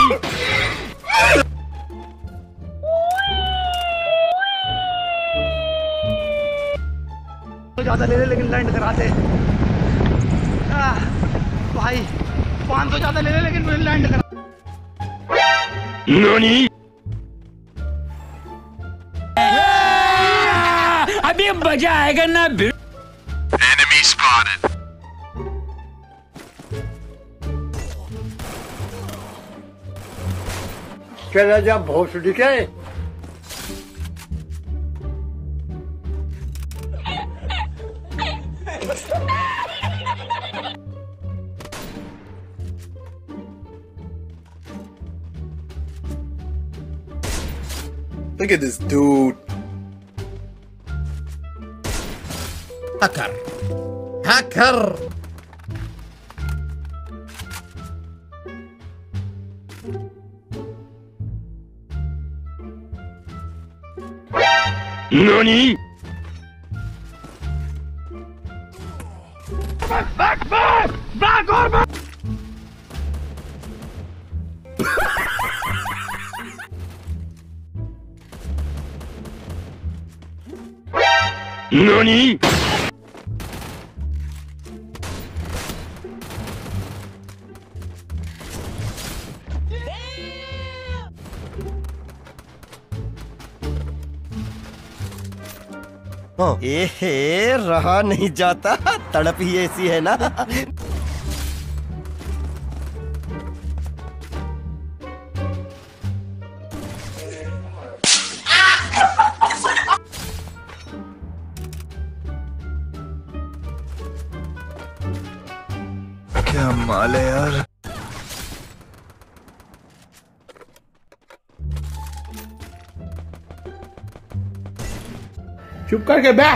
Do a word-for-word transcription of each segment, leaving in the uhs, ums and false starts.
तो ज्यादा ले ले लेकिन लैंड करा दे भाई। पाँच सौ ज्यादा ले ले लेकिन लैंड करा। नानी? अभी मजा आएगा ना। Enemy spotted. चला जा भोसड़ी के। Look at this dude. Hacker. Hacker. Nani? Back, back, back! Back or back! Nani? ए रहा नहीं जाता, तड़प ही ऐसी है ना। क्या माल है यार। चुप करके बैठ।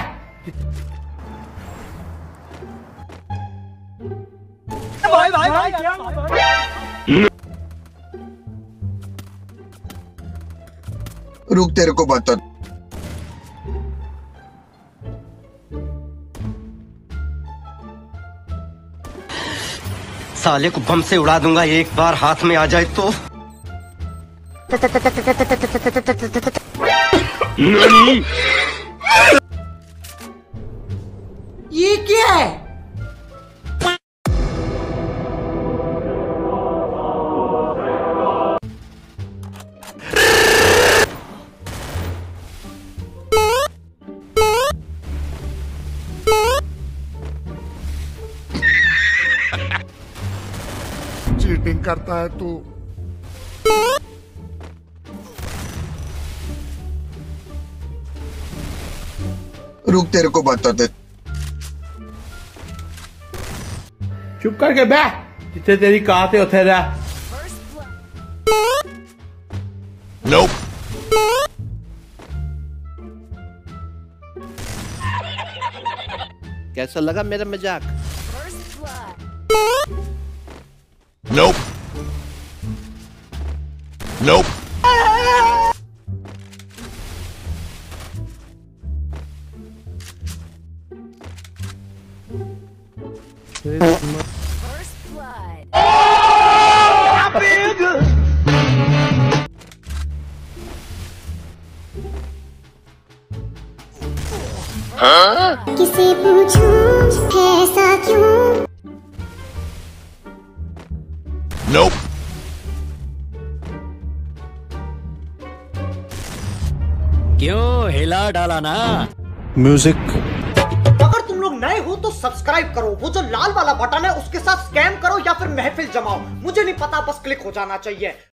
भाई भाई भाई रुक, तेरे को बता। साले को बम से उड़ा दूंगा एक बार हाथ में आ जाए तो। Nani? ये क्या है? चीटिंग करता है तू। रुक, तेरे को बताते। चुप करके बैठ। जितने तेरी कहा थे उठे रहा। Nope. कैसा लगा मेरा मजाक? Nope. Nope. First blood. किसे पूछूं ऐसा क्यों? Nope. क्यों हिला डाला ना? Music. अगर तुम लोग नए हो तो सब्सक्राइब करो, वो जो लाल वाला बटन है उसके साथ स्कैम करो या फिर महफिल जमाओ, मुझे नहीं पता, बस क्लिक हो जाना चाहिए।